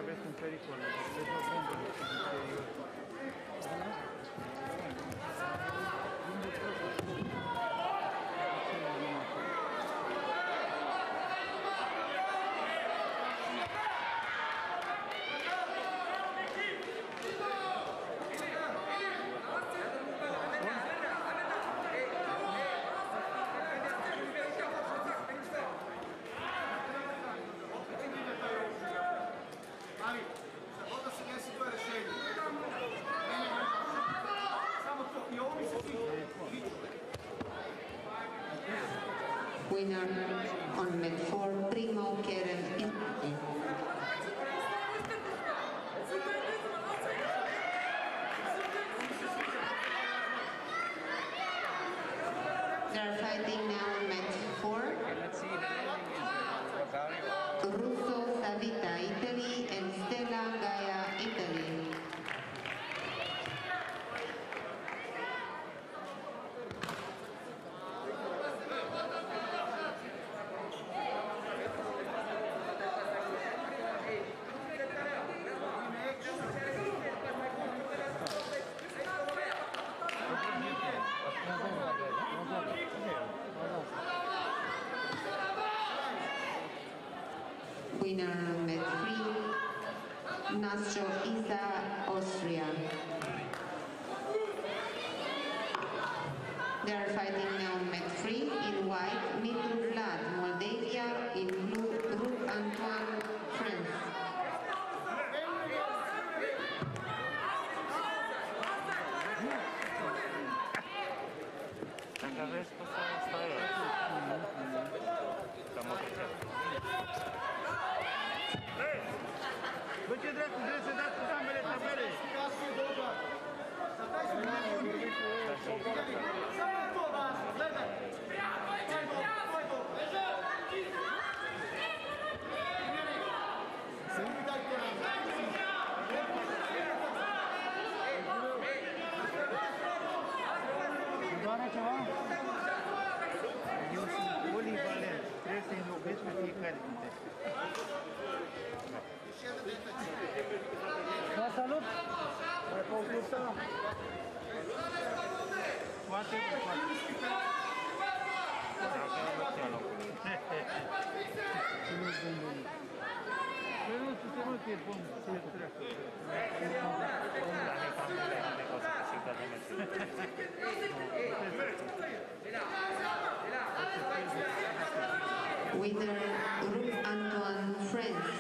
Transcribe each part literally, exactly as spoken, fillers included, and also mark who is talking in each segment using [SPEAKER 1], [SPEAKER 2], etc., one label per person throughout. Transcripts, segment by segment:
[SPEAKER 1] Aveți un pericol, aveți o bombă în interior.
[SPEAKER 2] Winner on mat four, Primo Kerem. They are fighting now on mat four. Russo Savita, Italy, and Stella Gaia, Italy. Winner mat three, Nasco Isa, Austria. They are fighting now mat three in white, Mitr Vlad, Moldavia, in blue, Ruth Antoine, France.
[SPEAKER 3] Dacă aveți pe să stai eu. Cam o treceam.
[SPEAKER 1] Bă, ce drept, trebuie să dați cu ambele tabele! Doare ceva? Eu sunt polivalent, trebuie să înlocuiesc pe fiecare dintre. Vă salut! Mai concluzăm! Poate, poate.
[SPEAKER 3] Dacă nu ți-a locul.
[SPEAKER 1] Păi nu, tu te rog, e bun, să le treacă.
[SPEAKER 3] Dar ne cam de unde o să câștig de meciuri.
[SPEAKER 2] Winner Ruth Antoine, France.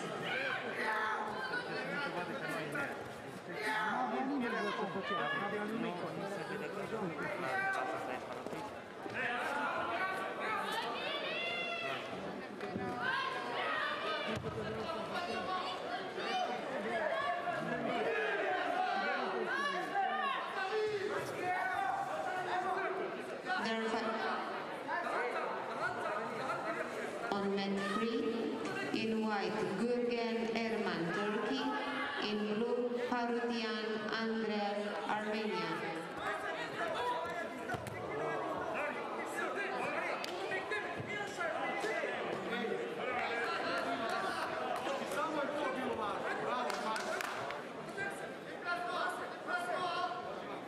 [SPEAKER 2] On mat three, in white, Gürgen Erman, Turkey, in blue, Harutian Andreas, Armenia.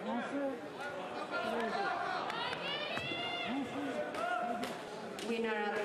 [SPEAKER 2] Winner